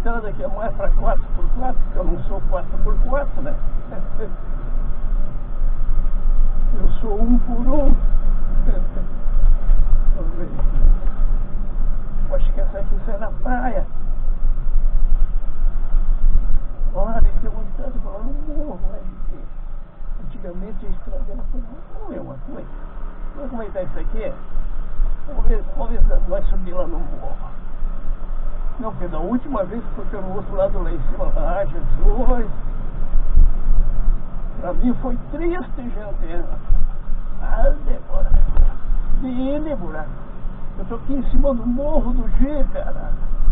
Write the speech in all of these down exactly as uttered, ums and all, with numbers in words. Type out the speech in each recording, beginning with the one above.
estrada que é mais para quatro por quatro, porque eu não sou quatro por quatro, né? Eu sou um por um. Vamos ver. Acho que essa aqui sai na praia. Olha, tem vontade de falar no morro, né? Antigamente a estrada era como é uma coisa. Vamos como é que tá isso aqui? Vamos ver, vamos ver se nós subir lá no morro. Não, porque da última vez que foi pelo outro lado lá em cima, ah, Jesus. Pra mim foi triste, gente. Ah, Débora. Sim, Débora. Eu tô aqui em cima do morro do G, cara.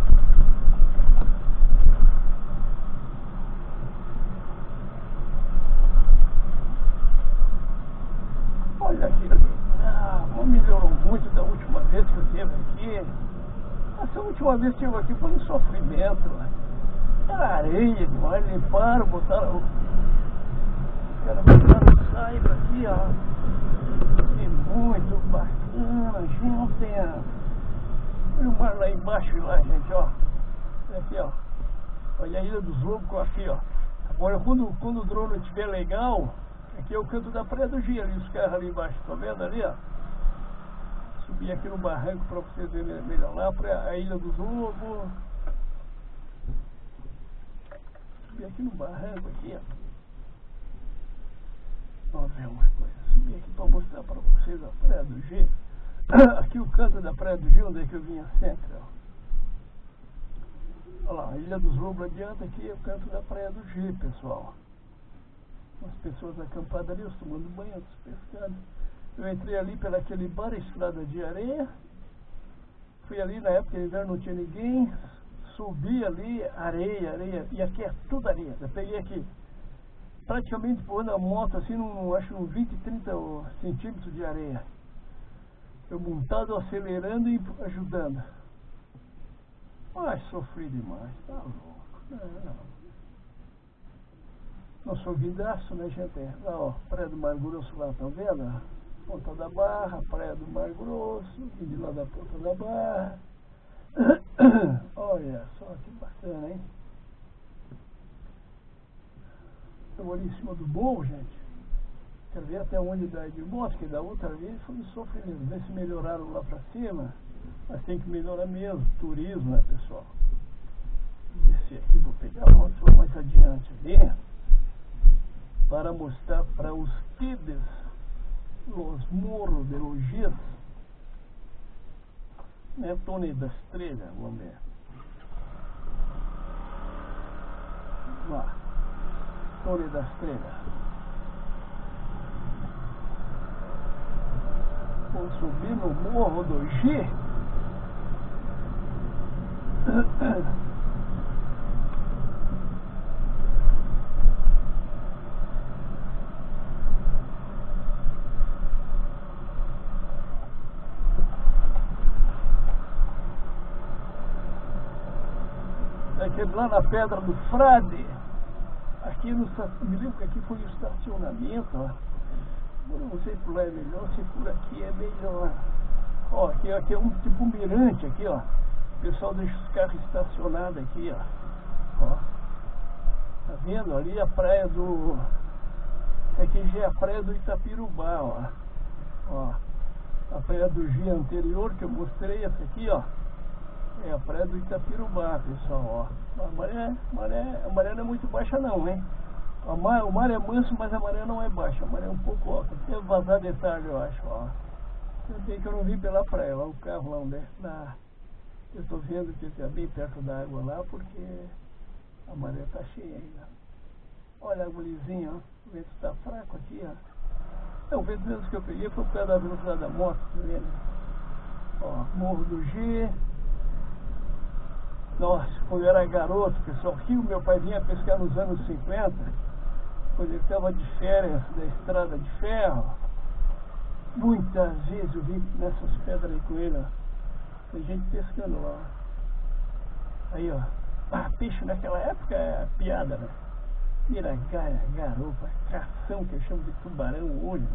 Olha aqui. Ah, melhorou muito da última vez que eu estive aqui. Essa última vez que eu estive aqui foi um sofrimento. Era areia demais, limparam, botaram. Os caras botaram saiba aqui, ó. E muito bacana, gente. Olha o mar lá embaixo, lá, gente, ó. Aqui, ó. Olha a Ilha dos Lobos aqui, ó. Agora, quando, quando o drone estiver legal, aqui é o canto da Praia do G, ali, os carros ali embaixo, tá vendo ali, ó? Subir aqui no barranco pra vocês verem melhor lá, pra a Ilha dos Lobos. Subir aqui no barranco, aqui, ó. Vamos ver uma coisa. Subir aqui pra mostrar pra vocês a Praia do G. Aqui o canto da Praia do G, onde é que eu vinha sempre, ó. Olha lá, a Ilha dos Lobos adianta, aqui é o canto da Praia do G, pessoal. As pessoas acampadas ali, os tomando banho, outros pescando. Eu entrei ali pela aquele bar, estrada de areia. Fui ali, na época de inverno não tinha ninguém. Subi ali, areia, areia. E aqui é tudo areia. Eu peguei aqui, praticamente pondo a moto assim, num, acho uns vinte, trinta centímetros de areia. Eu montado, acelerando e ajudando. Mas sofri demais, tá louco. Não, não. Não sou vidraço, né, gente? Lá, ó, Praia do Mar Grosso lá, tá vendo? Ponta da Barra, Praia do Mar Grosso, e de lá da Ponta da Barra. Olha só que bacana, hein? Eu ali em cima do morro, gente. Quero ver até onde dá de moto, que da outra vez foi um sofrimento. Vê se melhoraram lá pra cima. Mas tem que melhorar mesmo, turismo, né, pessoal? Vou descer aqui, vou pegar a moto mais adiante ali, para mostrar para os kids os morros de Logis, né, Tony da Estrela, vamos ver. Lá, Tony da Estrela. Vou subir no morro do G. Aqui lá na Pedra do Frade, aqui no, me lembro que aqui foi o estacionamento, ó. Eu não sei por lá é melhor, se por aqui é melhor. Ó, aqui, aqui é um tipo mirante aqui, ó. O pessoal deixa os carros estacionados aqui, ó. Ó. Tá vendo? Ali a praia do... Aqui já é a praia do Itapirubá, ó. Ó. A praia do G anterior que eu mostrei, essa aqui, ó. É a praia do Itapirubá, pessoal, ó. A maré, maré, a maré não é muito baixa não, hein? A mar, o mar é manso, mas a maré não é baixa. A maré é um pouco alta. Deve vazar de tarde, eu acho, ó. Eu sei que eu não vi pela praia, lá o carro lá onde é. Na, eu tô vendo que está bem perto da água lá, porque a maré tá cheia ainda. Olha a agulhazinha, ó. O vento tá fraco aqui, ó. É, o vento mesmo que eu peguei foi por causa da velocidade da moto, tá vendo? Ó, Morro do G. Nossa, quando eu era garoto, pessoal, aqui o meu pai vinha pescar nos anos cinquenta, quando ele estava de férias da estrada de ferro. Muitas vezes eu vim nessas pedras aí com ele, ó. Tem gente pescando lá. Aí, ó. Ah, peixe naquela época é piada, né? Piragaia, garopa, cação, que eu chamo de tubarão hoje.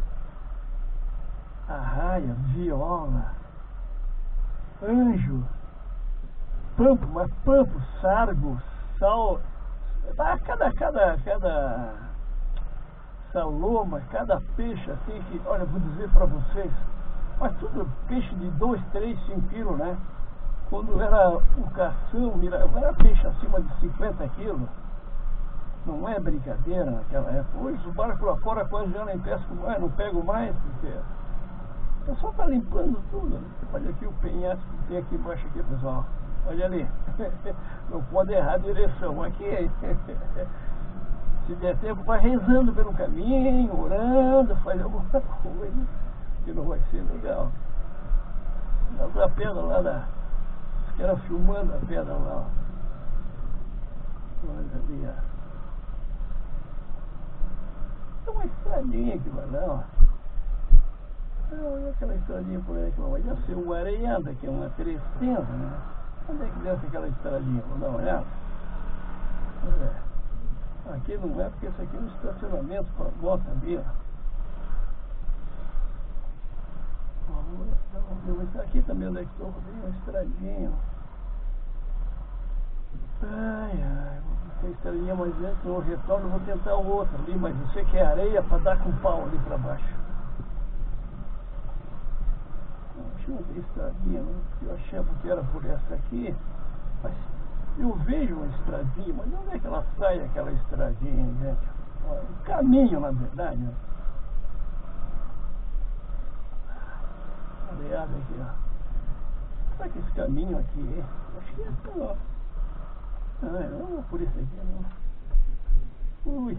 Arraia, viola, anjo. pampo, mas pampo, sargo, sal, ah, cada, cada, cada saloma, cada peixe assim que, olha, vou dizer para vocês, mas tudo peixe de dois, três, cinco quilos, né? Quando era o cação, era peixe acima de cinquenta quilos. Não é brincadeira naquela época. Hoje o barco lá fora quase já nem pesco mais, não pego mais, porque o pessoal está limpando tudo. Né? Olha aqui o penhasco que tem aqui embaixo aqui, pessoal. Olha ali. Não pode errar a direção aqui. Se der tempo, vai rezando pelo caminho, orando, faz alguma coisa, que não vai ser legal. A outra pedra lá da... que era filmando a pedra lá. Olha ali, ó. É uma estradinha que vai lá, ó. Olha aquela estradinha por aí que vai. Deve ser uma areiada, que é uma trezentos, né? Onde é que desce aquela estradinha? Vou dar uma olhada. É. Aqui não é, porque isso aqui é um estacionamento para moto ali, ó. Aqui também onde é que estou, tem uma estradinha. Ai, ai, tem estradinha mais dentro, no retorno vou tentar outra ali, mas você quer areia para dar com pau ali para baixo. Acho que não tem estradinha, não, porque eu achava que era por essa aqui, mas eu vejo uma estradinha, mas onde é que ela sai aquela estradinha, gente? Um caminho, na verdade, né? Areada aqui, ó. Será que esse caminho aqui é? Acho que é assim, ó. Ah, não, por isso aqui não. Ui.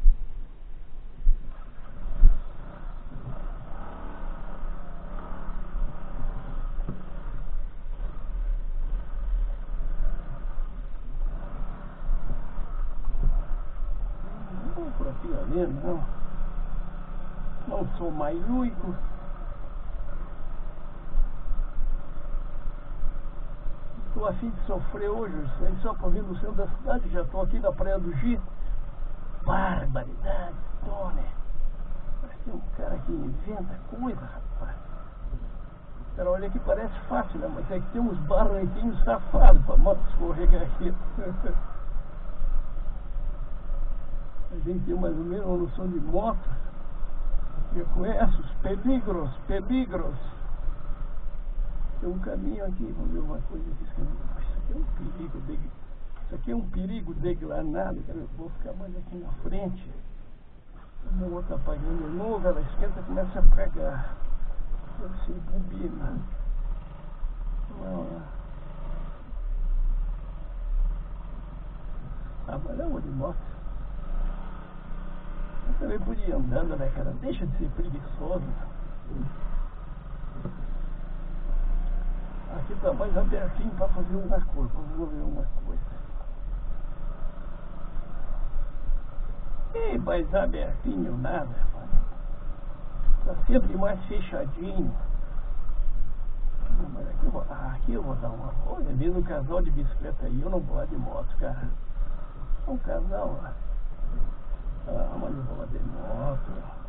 Não vou por aqui ali, não. Não sou maiúico. Estou a fim de sofrer hoje, só para vir no centro da cidade, já estou aqui na Praia do Gi. Barbaridade, Tony. Mas tem um cara que inventa coisa, rapaz. Cara, olha que parece fácil, né? Mas é que tem uns barranquinhos safados para a moto escorregar aqui. A gente tem mais ou menos uma noção de moto. Já conhece os peligros, peligros. Tem um caminho aqui, vamos ver uma coisa aqui. Isso aqui é um perigo, de... isso aqui é um perigo deglanado. Eu vou ficar mais aqui na frente. A minha outra apagando de novo, ela esquenta e começa a pregar. Deve ser bobina. Vamos lá. Ah, mas é uma de moto. Eu também podia ir andando, né, cara? Deixa de ser preguiçoso. Aqui está mais abertinho para fazer uma coisa, para resolver uma coisa. E mais abertinho nada, está sempre mais fechadinho. Mas aqui eu, vou, ah, aqui eu vou dar uma olha ali no casal de bicicleta aí, eu não vou lá de moto, cara. É um casal lá. Ah, mas eu vou lá de moto.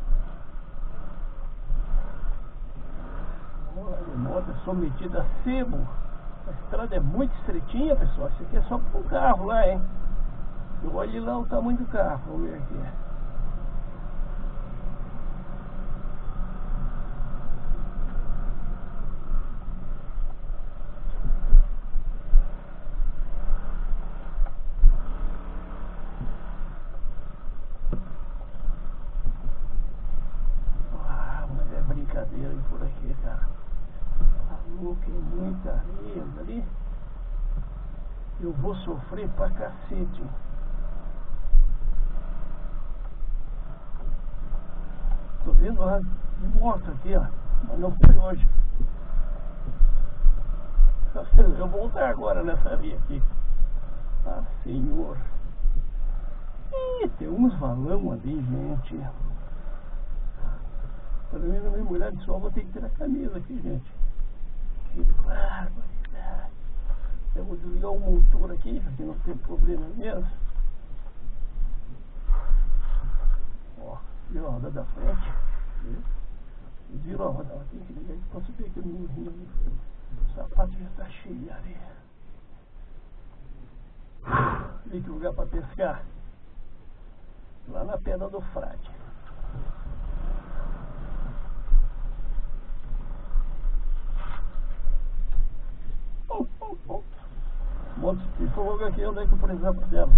De moto é submetida a sebo. A estrada é muito estreitinha, pessoal. Isso aqui é só para um carro lá, hein? Eu olho lá o tamanho do carro. Vamos ver aqui. Ah, mas é brincadeira ir por aqui, cara. Tem muita areia ali. Eu vou sofrer pra cacete. Tô vendo lá de moto aqui, ó. Mas não foi hoje. Eu vou voltar agora nessa areia aqui. Ah, senhor. Ih, tem uns valão ali, gente. Pelo menos na minha mulher de sol vou ter que tirar a camisa aqui, gente. Que barbaridade. Eu vou desligar o motor aqui, porque não tem problema mesmo. Ó, viu a roda da frente? Viu a roda? Tem que ligar aqui para subir aqui no rio. O sapato já está cheio de areia. Vi que lugar para pescar. Lá na Pedra do Frade. Oh, oh, oh. Monte de fogo aqui, onde é que eu precisava dela?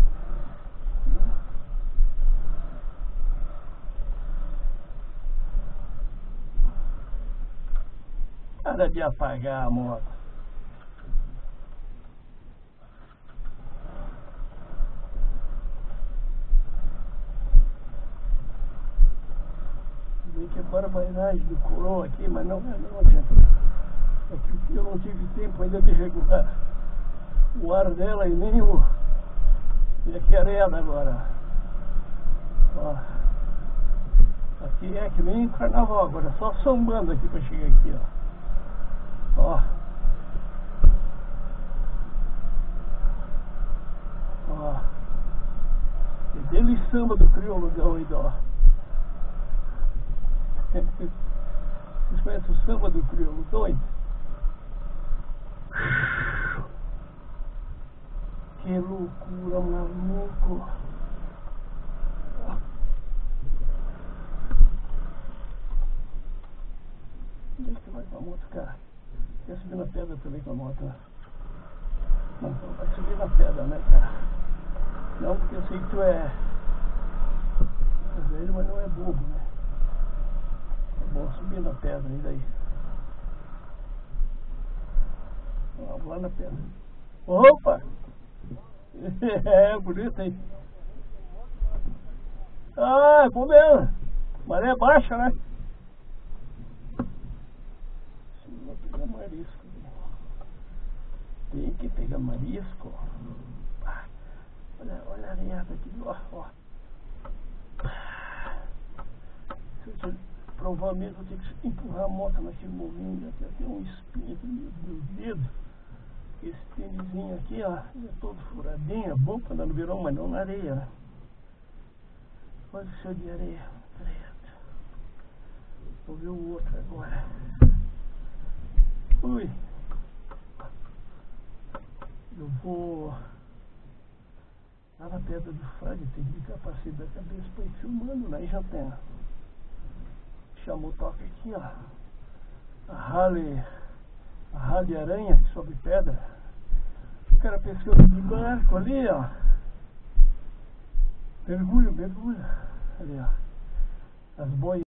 Para de apagar a moto. Vi que barbaridade do coroa aqui, mas não é não adianta. É que eu não tive tempo ainda de regular o ar dela e nem o e a quereda agora. Ó. Aqui é que nem carnaval agora, só sambando aqui para chegar aqui, ó. Ó. Ó. E dele samba do crioulo doido, ó. Vocês conhecem o samba do crioulo doido? Que loucura, maluco. Onde é que você vai com a moto, cara? Quer subir na pedra também com a moto, né? Não, não vai subir na pedra, né, cara? Não, porque eu sei que tu é, é velho, mas não é burro, né? É bom subir na pedra, e daí? Vamos lá na pedra. Opa! É, bonito, hein? Ah, é bom mesmo. Maré baixa, né? Vou pegar marisco. Tem que pegar marisco. Ah, olha, olha a areada aqui, ó, ó. Provavelmente vou ter que empurrar a moto naquele molinho aqui. Tem um espinho aqui no meu dedo. Esse tênisinho aqui, ó, é todo furadinho, é bom quando não virou, mas não na areia, né? Olha o céu de areia, preto. Vou ver o outro agora. Ui. Eu vou lá na Pedra do Frade, tem que ficar capacete da cabeça para ir filmando, né? E já tem. Chamou o toque aqui, ó. A Harley, a Harley Aranha que sobe pedra. O cara pescando de barco ali, ó. Mergulho, mergulho. Ali, ó. As boias.